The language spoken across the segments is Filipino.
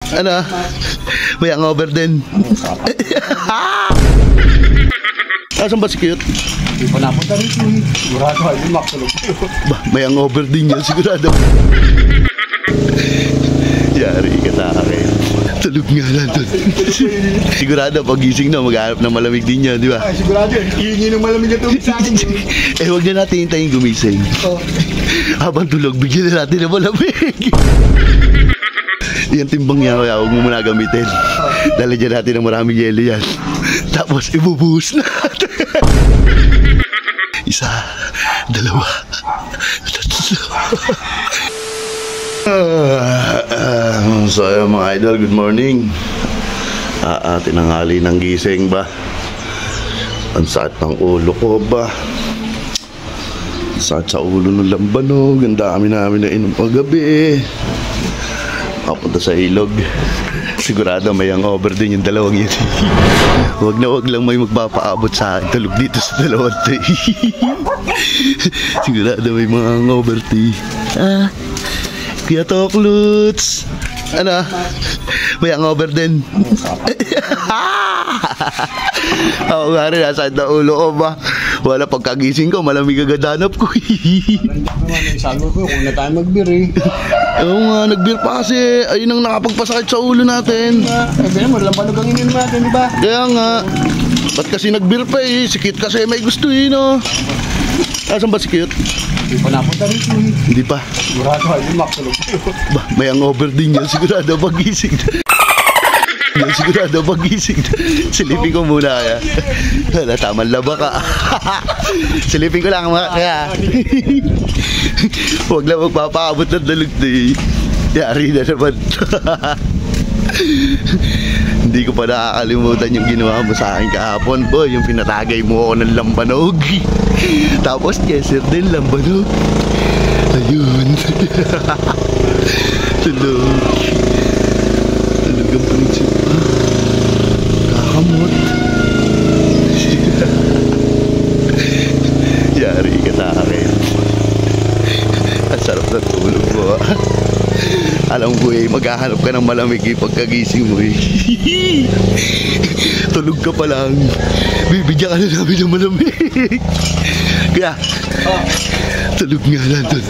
Ano? May hangover din. Asan ba si Cute? Hindi pa napunta rito eh. Sigurado ay yung makulog. May hangover din yan, sigurado. Yari ka sa akin. Tulog nga lang doon. Sigurado pagising na maghanap ng malamig din yan, di ba? Ay, sigurado yun. Hihingi ng malamig na tubig sa akin. Huwag na natin hintayin gumising. Habang tulog, bigyan na natin ng malamig. Yan timbang niya, kaya huwag mo muna gamitin. Lalagyan natin ng maraming yelo yan. Tapos ibubuhos natin. Isa, dalawa, tatlo. So ayun mga idol, good morning. Tinanghali ng gising ba? Ang sakit ng ulo ko ba? Sakit sa ulo ng lambanog. Ang dami namin na inom paggabi. Papunta sa ilog. Sigurado may hangover din yung dalawang yun. Huwag lang may magpapaabot sa akin. Tulog dito sa dalawang to. Sigurado may mga hangover to. Kuya Tokluts. Ano? May hangover din. Ako nga rin, nasa na ulo ko ba? Wala pagkagising ko, malamig agad hanap ko. Sabi ko, kung na tayo mag-beer eh. Oo nga, nag-beer pa kasi. Ayun ang nakapagpasakit sa ulo natin. Sabi naman, lambanog ang inin natin, di ba? Kaya nga. Ba't kasi nag-beer pa eh? Si Cute kasi may gusto eh, no? Asan ba si Cute? Hindi pa napunta rito eh. Hindi pa. Sigurado ay yung makulog. May hangover din yan, sigurado pagising. Sigurado pagising. Silipin ko muna kaya. Wala, tamang laba ka. Silipin ko lang mga kaya. Huwag lang magpapaabot ng dalog na eh. Yari na naman. Hindi ko pa nakakalimutan yung ginawa mo sa akin kahapon, boy. Yung pinatagay mo ako ng lambanog. Tapos keser din lambanog. Ayun. Tulog. Tulog ang prinsip. Kakamot. Yari ka sa akin. Ang sarap na tulog mo. Alam ko eh, maghahanap ka ng malamig eh pagkagising mo eh. Tulog ka pa lang. Bibigyan ka na namin ng malamig. Kaya, tulog nga lang doon.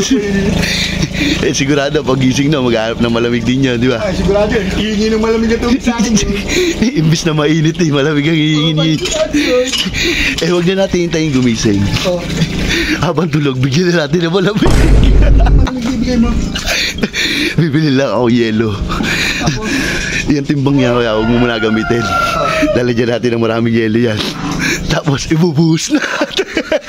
Sigurado pagising na maghahanap ng malamig din yan, di ba? Ay, sigurado yun. Hihingi ng malamig na tubig sa akin. Imbis na mainit eh, malamig ang hihingi. Huwag na natin hintayin gumising. Habang tulog, bigyan na natin ng malamig. Malamig bibigay mo. Bibili lang ako yelo. Yan timbang niya, kaya huwag mo muna gamitin. Lalagyan natin ng maraming yelo yan. Tapos ibubuhos natin.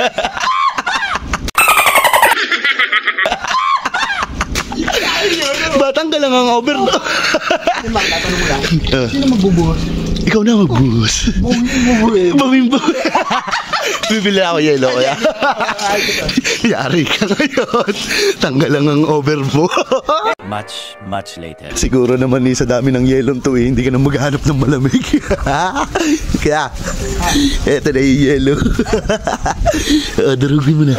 Batang ka lang ang over no? Tatanong mo lang. Sino magbubuhos? Ikaw na magbuhos. Bawing buhos. Bibili ako yelo kaya. Yari ka ngayon. Tanggal lang ang over mo. Much later. Siguro naman sa dami ng yelong to eh, hindi ka na maghanap ng malamig. Kaya, eto na yung yelo. Darugin mo na.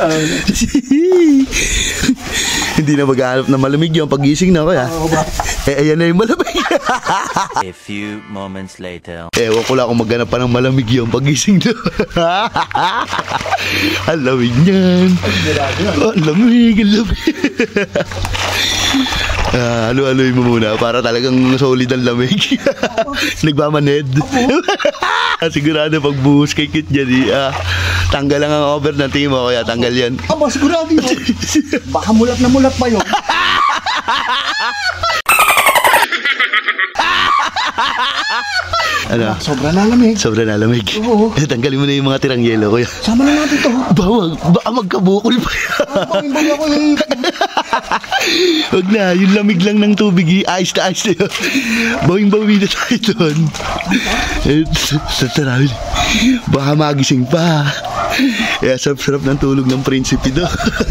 Hindi na maghanap ng malamig yung pagising na kaya. Ayan na yung malamig. A few moments later. Ewan ko lang kung maghanap pa ng malamig yung pagising na. Ang lamig niyan. Ang lamig, ang lamig. Halo-haloy mo muna para talagang solid ang lamig. Nagmamaned. Sigurado pagbuhos kay Kit dyan tanggal lang ang over ng tingin mo kaya tanggal yan. Aba, sigurado yun. Baka mulat na mulat pa yun. Ano? Sobra na lamig. Sobra na lamig. Oo. Tanggalin mo na yung mga tirang yelo kuya. Sama na natin to. Bawag, baka magkabukol pa yan. Bawing ako eh. Huwag na, yung lamig lang ng tubig, ayos na yun. Bawing-bawi na tayo doon. Sa tarawin, baka magising pa. Kaya sarap-sarap ng tulog ng prinsipe doon.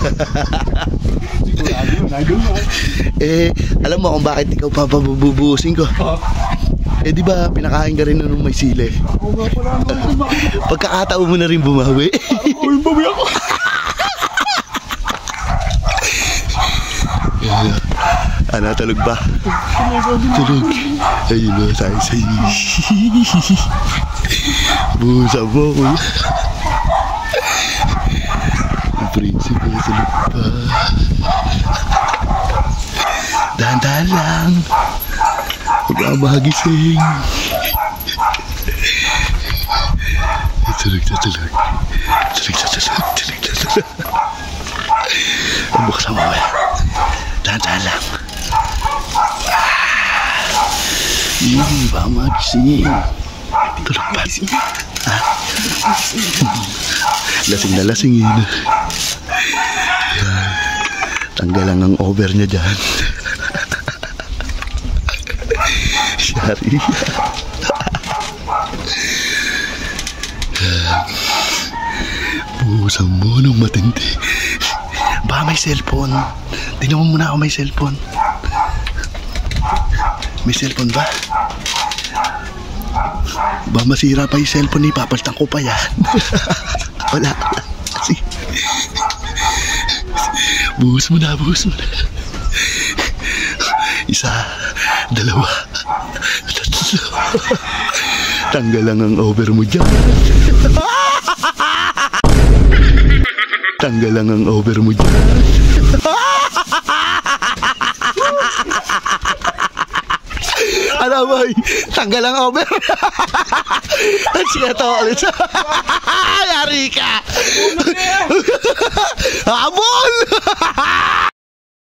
Alam mo kung bakit ikaw papabubuhusin ko? Di ba pinakain ka rin nung may sili? Pagkakataon mo na rin bumawi. Bumawi ako. Ano, tulog ba? Tulog. Ayun na tayo sa busa mo, kuya. Ang prinsipe, tulog pa. Dahan-dahan lang. Huwag ka magising. Tulog na tulog. Tulog na tulog. Tulog na tulog. Ang buksan mo ba? Dahan-dahan lang. Baka magising. Tulog pa. Ha? Lasing na lasing yun. Tanggal lang ang over niya dyan. Sorry. Buhusan mo ng matindi. Baka may cellphone. Tingnan mo muna ako may cellphone. May cellphone ba? Ba masira pa yung cellphone, ipapalitan ko pa yan. Wala. Kasi buhos mo na, buhos mo na. Isa, dalawa, tatlo. Tanggal lang ang over mo dyan. Tanggal lang ang over mo dyan. Ano boy? Tanggal ang over. Sige to ulit. Yari ka. Habol.